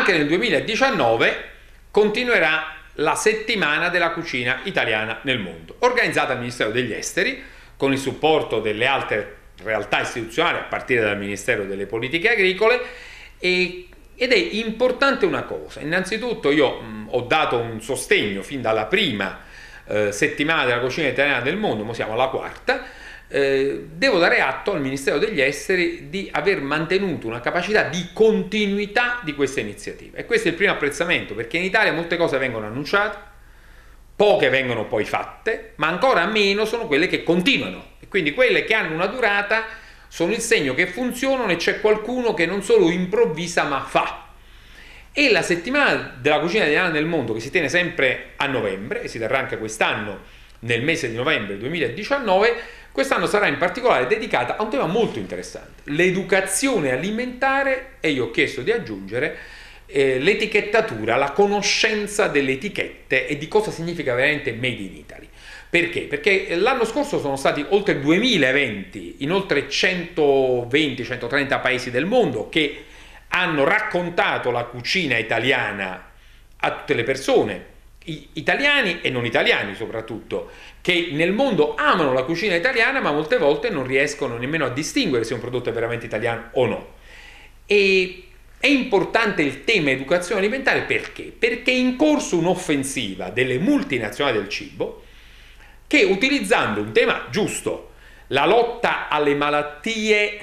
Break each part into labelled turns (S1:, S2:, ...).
S1: anche nel 2019 continuerà la settimana della cucina italiana nel mondo, organizzata dal Ministero degli Esteri con il supporto delle altre realtà istituzionali a partire dal Ministero delle Politiche Agricole. Ed è importante una cosa: innanzitutto io ho dato un sostegno fin dalla prima settimana della cucina italiana del mondo, ma siamo alla quarta. Devo dare atto al Ministero degli Esteri di aver mantenuto una capacità di continuità di questa iniziativa, e questo è il primo apprezzamento, perché in Italia molte cose vengono annunciate, poche vengono poi fatte, ma ancora meno sono quelle che continuano, e quindi quelle che hanno una durata sono il segno che funzionano e c'è qualcuno che non solo improvvisa ma fa. E la settimana della cucina italiana nel mondo, che si tiene sempre a novembre e si terrà anche quest'anno nel mese di novembre 2019, quest'anno sarà in particolare dedicata a un tema molto interessante: l'educazione alimentare, e io ho chiesto di aggiungere l'etichettatura, la conoscenza delle etichette e di cosa significa veramente Made in Italy. Perché? Perché l'anno scorso sono stati oltre 2000 eventi in oltre 120-130 paesi del mondo che hanno raccontato la cucina italiana a tutte le persone, italiani e non italiani soprattutto, che nel mondo amano la cucina italiana ma molte volte non riescono nemmeno a distinguere se un prodotto è veramente italiano o no. E è importante il tema educazione alimentare perché? Perché è in corso un'offensiva delle multinazionali del cibo che, utilizzando un tema giusto, la lotta alle malattie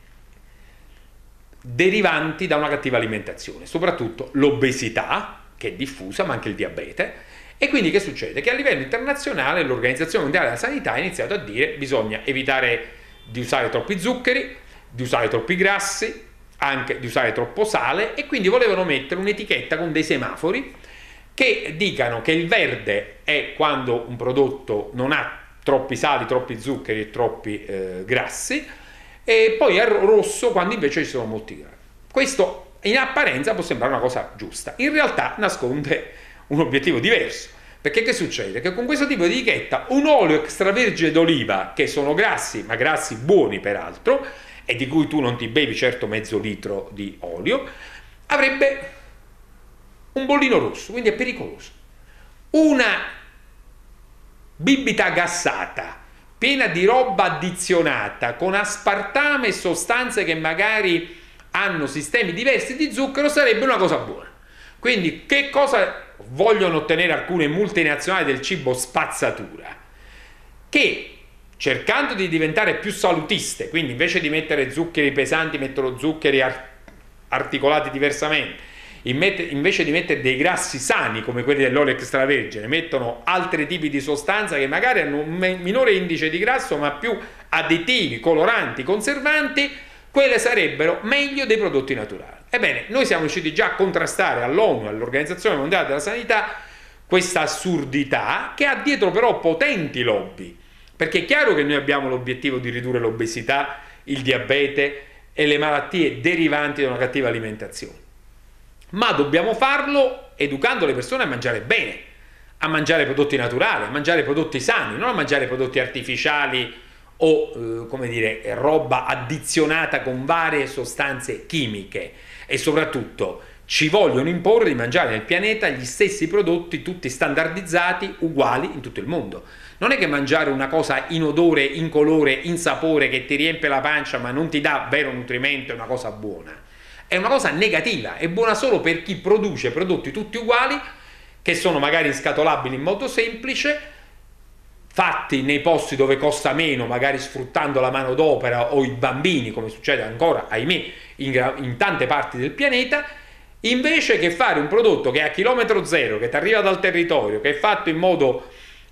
S1: derivanti da una cattiva alimentazione, soprattutto l'obesità, che è diffusa, ma anche il diabete. E quindi che succede? Che a livello internazionale l'Organizzazione Mondiale della Sanità ha iniziato a dire che bisogna evitare di usare troppi zuccheri, di usare troppi grassi, anche di usare troppo sale, e quindi volevano mettere un'etichetta con dei semafori che dicano che il verde è quando un prodotto non ha troppi sali, troppi zuccheri e troppi grassi, e poi è rosso quando invece ci sono molti grassi. Questo in apparenza può sembrare una cosa giusta, in realtà nasconde un obiettivo diverso, perché che succede? Che con questo tipo di etichetta un olio extravergine d'oliva, che sono grassi, ma grassi buoni peraltro, e di cui tu non ti bevi certo mezzo litro di olio, avrebbe un bollino rosso, quindi è pericoloso. Una bibita gassata piena di roba addizionata con aspartame e sostanze che magari hanno sistemi diversi di zucchero sarebbe una cosa buona. Quindi che cosa vogliono ottenere alcune multinazionali del cibo spazzatura? Che, cercando di diventare più salutiste, quindi invece di mettere zuccheri pesanti mettono zuccheri articolati diversamente, invece di mettere dei grassi sani come quelli dell'olio extravergine mettono altri tipi di sostanza che magari hanno un minore indice di grasso ma più additivi, coloranti, conservanti. Quelle sarebbero meglio dei prodotti naturali. Ebbene, noi siamo riusciti già a contrastare all'ONU, all'Organizzazione Mondiale della Sanità, questa assurdità che ha dietro però potenti lobby, perché è chiaro che noi abbiamo l'obiettivo di ridurre l'obesità, il diabete e le malattie derivanti da una cattiva alimentazione, ma dobbiamo farlo educando le persone a mangiare bene, a mangiare prodotti naturali, a mangiare prodotti sani, non a mangiare prodotti artificiali o come dire, roba addizionata con varie sostanze chimiche. E soprattutto ci vogliono imporre di mangiare nel pianeta gli stessi prodotti tutti standardizzati, uguali in tutto il mondo. Non è che mangiare una cosa in odore, in colore, in sapore che ti riempie la pancia ma non ti dà vero nutrimento è una cosa buona. È una cosa negativa, è buona solo per chi produce prodotti tutti uguali, che sono magari inscatolabili in modo semplice, fatti nei posti dove costa meno, magari sfruttando la manodopera o i bambini, come succede ancora, ahimè, in tante parti del pianeta, invece che fare un prodotto che è a chilometro zero, che ti arriva dal territorio, che è fatto in modo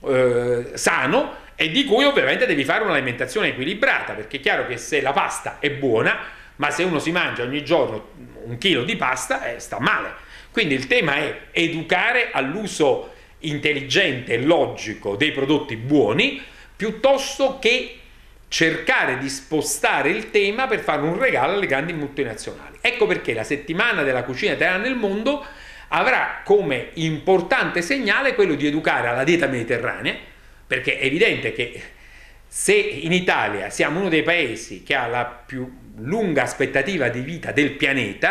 S1: sano e di cui ovviamente devi fare un'alimentazione equilibrata, perché è chiaro che se la pasta è buona, ma se uno si mangia ogni giorno un chilo di pasta, sta male. Quindi il tema è educare all'uso intelligente e logico dei prodotti buoni, piuttosto che cercare di spostare il tema per fare un regalo alle grandi multinazionali. Ecco perché la settimana della cucina italiana nel mondo avrà come importante segnale quello di educare alla dieta mediterranea, perché è evidente che se in Italia siamo uno dei paesi che ha la più lunga aspettativa di vita del pianeta,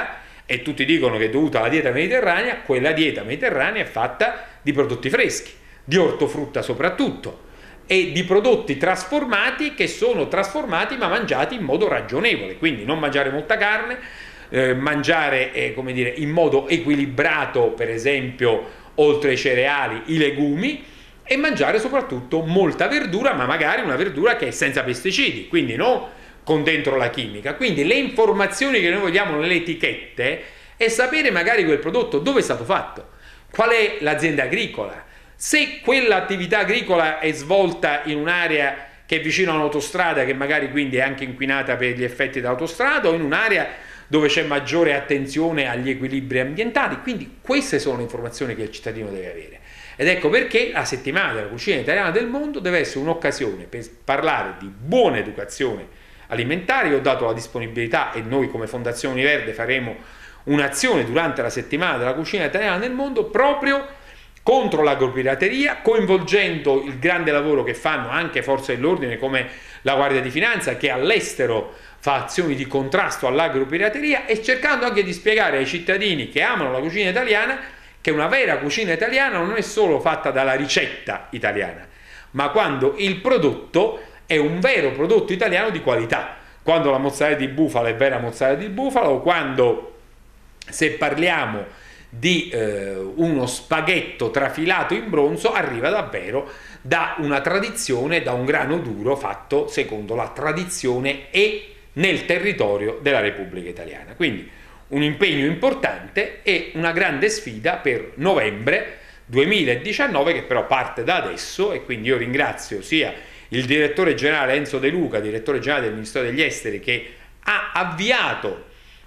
S1: e tutti dicono che è dovuta alla dieta mediterranea, quella dieta mediterranea è fatta di prodotti freschi, di ortofrutta soprattutto, e di prodotti trasformati che sono trasformati ma mangiati in modo ragionevole, quindi non mangiare molta carne, mangiare come dire, in modo equilibrato, per esempio oltre ai cereali i legumi, e mangiare soprattutto molta verdura, ma magari una verdura che è senza pesticidi, quindi non con dentro la chimica. Quindi le informazioni che noi vogliamo nelle etichette è sapere magari quel prodotto dove è stato fatto, qual è l'azienda agricola, se quell'attività agricola è svolta in un'area che è vicino a un'autostrada, che magari quindi è anche inquinata per gli effetti dell'autostrada, o in un'area dove c'è maggiore attenzione agli equilibri ambientali. Quindi queste sono le informazioni che il cittadino deve avere. Ed ecco perché la settimana della cucina italiana del mondo deve essere un'occasione per parlare di buona educazione alimentare. Io ho dato la disponibilità, e noi come Fondazione Univerde faremo un'azione durante la settimana della cucina italiana nel mondo proprio contro l'agropirateria, coinvolgendo il grande lavoro che fanno anche forze dell'ordine come la Guardia di Finanza, che all'estero fa azioni di contrasto all'agropirateria, e cercando anche di spiegare ai cittadini che amano la cucina italiana che una vera cucina italiana non è solo fatta dalla ricetta italiana, ma quando il prodotto è un vero prodotto italiano di qualità, quando la mozzarella di bufala è vera mozzarella di bufala, o quando, se parliamo di uno spaghetto trafilato in bronzo, arriva davvero da una tradizione, da un grano duro fatto secondo la tradizione e nel territorio della Repubblica Italiana. Quindi un impegno importante e una grande sfida per novembre 2019, che però parte da adesso, e quindi io ringrazio sia il direttore generale Enzo De Luca, direttore generale del Ministero degli Esteri, che ha avviato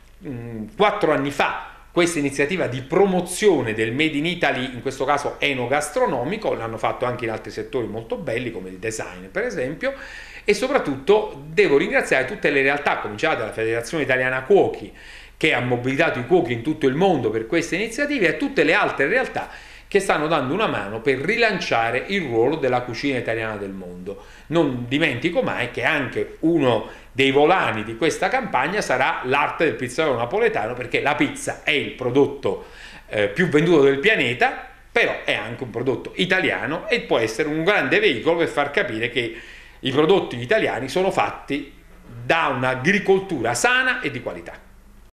S1: 4 anni fa questa iniziativa di promozione del Made in Italy, in questo caso enogastronomico. L'hanno fatto anche in altri settori molto belli come il design per esempio, e soprattutto devo ringraziare tutte le realtà, cominciate dalla Federazione Italiana Cuochi, che ha mobilitato i cuochi in tutto il mondo per queste iniziative, e tutte le altre realtà che stanno dando una mano per rilanciare il ruolo della cucina italiana del mondo. Non dimentico mai che anche uno dei volani di questa campagna sarà l'arte del pizzaiolo napoletano, perché la pizza è il prodotto più venduto del pianeta, però è anche un prodotto italiano e può essere un grande veicolo per far capire che i prodotti italiani sono fatti da un'agricoltura sana e di qualità.